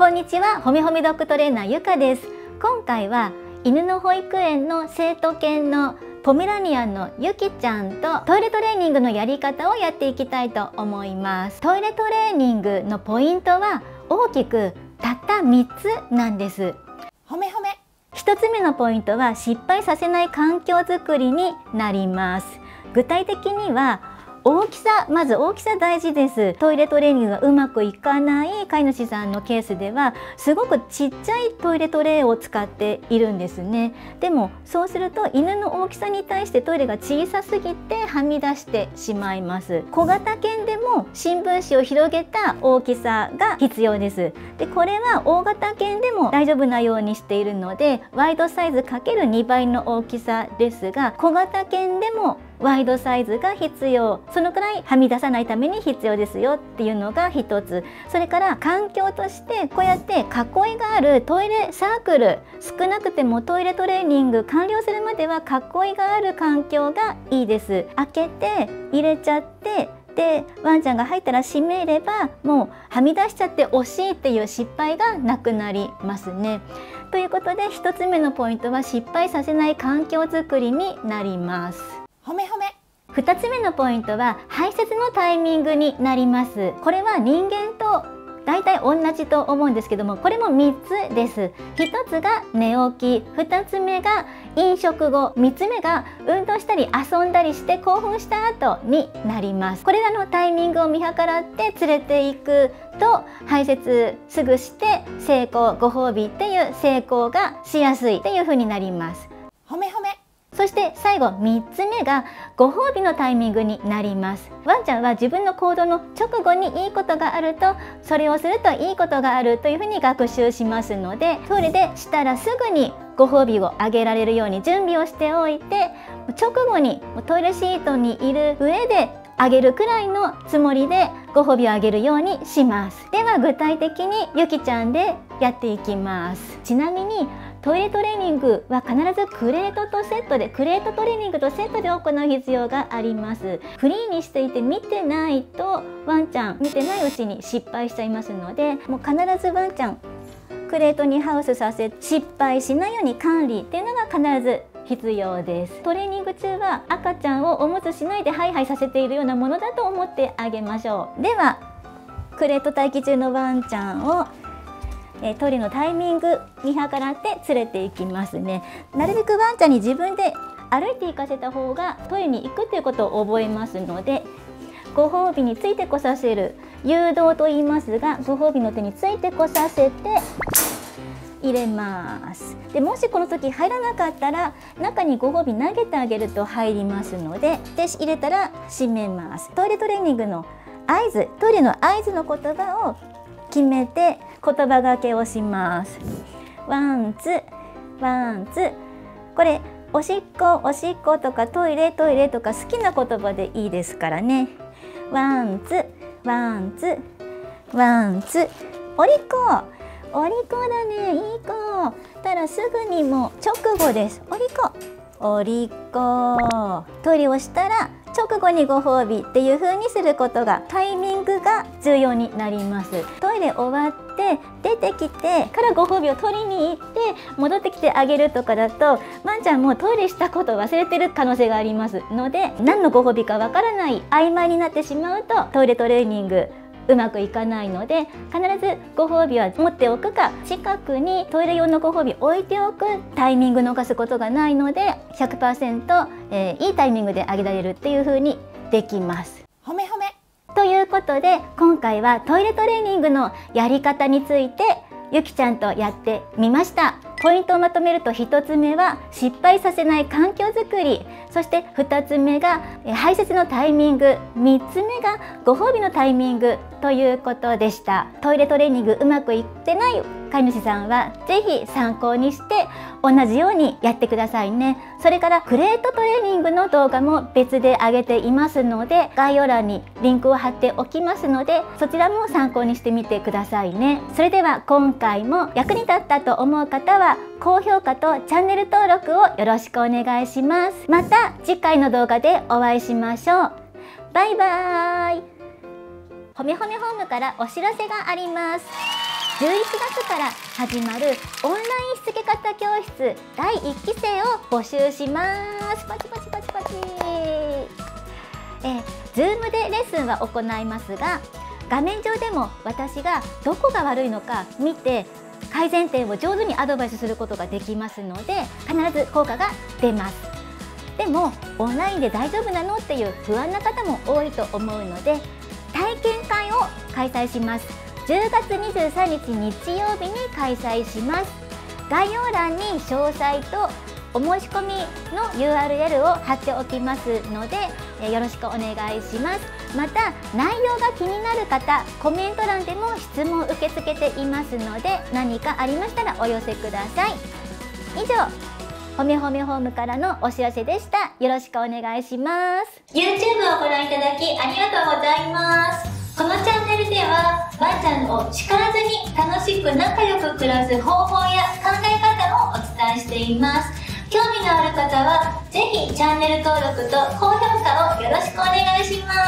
こんにちは、ほめほめドッグトレーナーゆかです。今回は犬の保育園の成都犬のポメラニアンのゆきちゃんとトイレトレーニングのやり方をやっていきたいと思います。トイレトレーニングのポイントは大きくたった3つなんです。 ほめほめ。 1つ目のポイントは失敗させない環境づくりになります。具体的には大きさ、まず大きさ大事です。トイレトレーニングがうまくいかない飼い主さんのケースではすごくちっちゃいトイレトレーを使っているんですね。でもそうすると犬の大きさに対してトイレが小さすぎてはみ出してしまいます。小型犬でも新聞紙を広げた大きさが必要です。でこれは大型犬でも大丈夫なようにしているのでワイドサイズ ×2 倍の大きさですが、小型犬でもワイドサイズが必要、そのくらいはみ出さないために必要ですよっていうのが一つ。それから環境としてこうやって囲いがあるトイレサークル、少なくてもトイレトレーニング完了するまでは囲いがある環境がいいです。開けて入れちゃってでワンちゃんが入ったら閉めればもうはみ出しちゃって惜しいっていう失敗がなくなりますね。ということで1つ目のポイントは失敗させない環境づくりになります。 ほめほめ。 2つ目のポイントは排泄のタイミングになります。これは人間と大体同じと思うんですけども、これも3つです。1つが寝起き、2つ目が飲食後、3つ目が運動したり遊んだりして興奮した後になります。これらのタイミングを見計らって連れていくと排泄すぐして成功、ご褒美っていう成功がしやすいっていう風になります。 ほめほめ。 そして最後3つ目がご褒美のタイミングになります。ワンちゃんは自分の行動の直後にいいことがあるとそれをするといいことがあるというふうに学習しますので、トイレでしたらすぐにご褒美をあげられるように準備をしておいて、直後にトイレシートにいる上であげるくらいのつもりでご褒美をあげるようにします。では具体的にゆきちゃんでやっていきます。ちなみにトイレトレーニングは必ずクレートとセットで、クレートトレーニングとセットで行う必要があります。フリーにしていて見てないとワンちゃん見てないうちに失敗しちゃいますので、もう必ずワンちゃんクレートにハウスさせ失敗しないように管理っていうのが必ず必要です。トレーニング中は赤ちゃんをおむつしないでハイハイさせているようなものだと思ってあげましょう。ではクレート待機中のワンちゃんをトイレのタイミング見計らって連れて行きますね。なるべくワンちゃんに自分で歩いて行かせた方がトイレに行くということを覚えますので、ご褒美についてこさせる誘導と言いますが、ご褒美の手についてこさせて入れます。でもしこの時入らなかったら中にご褒美投げてあげると入りますので、で入れたら閉めます。トイレトレーニングの合図、トイレの合図の言葉を決めて言葉がけをします。ワンツワンツ。これおしっこおしっことかトイレトイレとか好きな言葉でいいですからね。ワンツワンツワンツ。お利口お利口だね、いい子。たらすぐにもう直後です。お利口お利口。トイレをしたら直後にご褒美っていう風にすることが、タイミングが重要になります。トイレ終わって出てきてからご褒美を取りに行って戻ってきてあげるとかだとワンちゃんもトイレしたことを忘れてる可能性がありますので、何のご褒美かわからない曖昧になってしまうとトイレトレーニングうまくいかないので、必ずご褒美は持っておくか近くにトイレ用のご褒美置いておく。タイミング逃すことがないので 100%、いいタイミングであげられるっていう風にできます。 ほめほめ。 ということで今回はトイレトレーニングのやり方についてゆきちゃんとやってみました。ポイントをまとめると1つ目は失敗させない環境づくり、そして2つ目が排泄のタイミング、3つ目がご褒美のタイミングということでした。トイレトレーニングうまくいってない飼い主さんはぜひ参考にして同じようにやってくださいね。それからクレートトレーニングの動画も別で上げていますので、概要欄にリンクを貼っておきますのでそちらも参考にしてみてくださいね。それでは今回も役に立ったと思う方は高評価とチャンネル登録をよろしくお願いします。また次回の動画でお会いしましょう。バイバーイ。ほめほめホームからお知らせがあります。 月から始まるオンラインしつけ方教室第1期生を募集します。パチパチパチパチ。Zoom でレッスンは行いますが、画面上でも私がどこが悪いのか見て改善点を上手にアドバイスすることができますので、必ず効果が出ます。でもオンラインで大丈夫なのっていう不安な方も多いと思うので、体験会を開催します。10月23日日曜日に開催します。概要欄に詳細とお申し込みの URL を貼っておきますので、よろしくお願いします。また内容が気になる方、コメント欄でも質問を受け付けていますので、何かありましたらお寄せください。以上、ほめほめホームからのお知らせでした。よろしくお願いします。 YouTube をご覧いただきありがとうございます。このチャンネルではワンちゃんを叱らずに楽しく仲良く暮らす方法や考え方をお伝えしています。興味のある方はぜひチャンネル登録と高評価をよろしくお願いします。